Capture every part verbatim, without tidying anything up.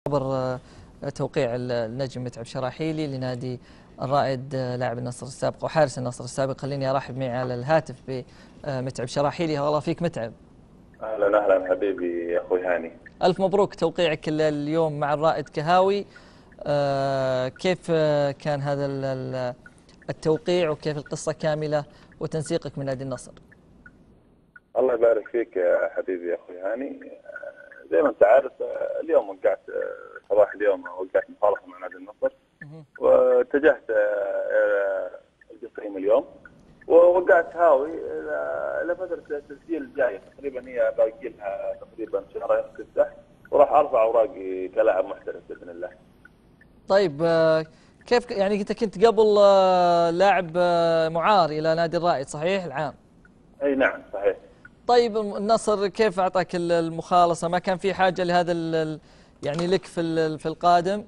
خبر توقيع النجم متعب شراحيلي لنادي الرائد لاعب النصر السابق وحارس النصر السابق. خليني ارحب معي على الهاتف بمتعب شراحيلي. الله فيك متعب. اهلا اهلا حبيبي يا اخوي هاني. الف مبروك توقيعك اليوم مع الرائد كهاوي. كيف كان هذا التوقيع وكيف القصة كاملة وتنسيقك من نادي النصر؟ الله يبارك فيك يا حبيبي يا اخوي هاني. زي ما انت عارف اليوم وقعت صباح اليوم وقعت مخالفه مع نادي النصر واتجهت الى القصيم اليوم ووقعت هاوي الى فتره التسجيل الجايه تقريبا، هي باقي لها تقريبا شهرين تفتح وراح ارفع اوراقي كلاعب محترف باذن الله. طيب كيف يعني انت كنت قبل لاعب معار الى نادي الرائد صحيح العام؟ اي نعم صحيح. طيب النصر كيف اعطاك المخالصه؟ ما كان في حاجه لهذا يعني لك في في القادم؟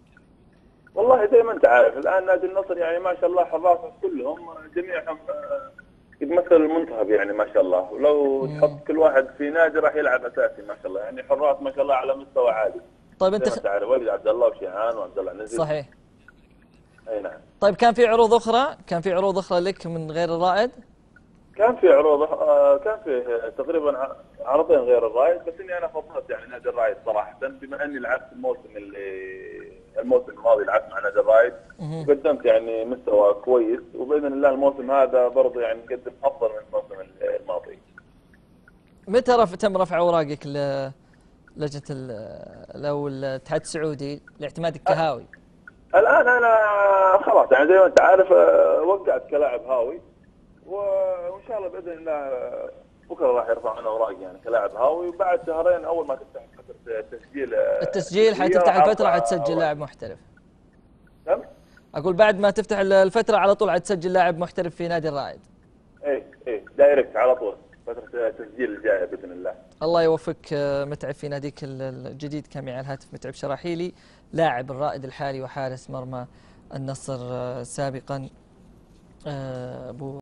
والله زي ما انت عارف الان نادي النصر يعني ما شاء الله حراسهم كلهم جميعهم يمثل المنتخب يعني ما شاء الله، ولو تحط كل واحد في نادي راح يلعب اساسي ما شاء الله، يعني حراس ما شاء الله على مستوى عالي. طيب انت خ... تعرف وليد عبد الله وشيعان وعبد الله نزل. صحيح. اي نعم. طيب كان في عروض اخرى؟ كان في عروض اخرى لك من غير الرائد؟ كان في عروض آه كان في تقريبا عرضين غير الرائد، بس اني انا فضلت يعني نادي الرائد صراحه، بما اني لعبت الموسم اللي الموسم الماضي لعبت مع نادي الرائد وقدمت يعني مستوى كويس، وباذن الله الموسم هذا برضه يعني نقدم افضل من الموسم الماضي. متى رف... تم رفع اوراقك للجنه لو الاتحاد السعودي لاعتمادك كهاوي؟ الان انا خلاص يعني زي ما انت عارف وقعت كلاعب هاوي، وان شاء الله باذن الله بكره راح يرفعون اوراق يعني كلاعب هاوي، وبعد شهرين اول ما تفتح فتره التسجيل التسجيل حتفتح الفتره حتسجل لاعب محترف. نعم؟ اقول بعد ما تفتح الفتره على طول حتسجل لاعب محترف في نادي الرائد. ايه ايه دايركت على طول فتره التسجيل الجايه باذن الله. الله يوفقك متعب في ناديك الجديد. كان معي على الهاتف متعب شراحيلي لاعب الرائد الحالي وحارس مرمى النصر سابقا. ابو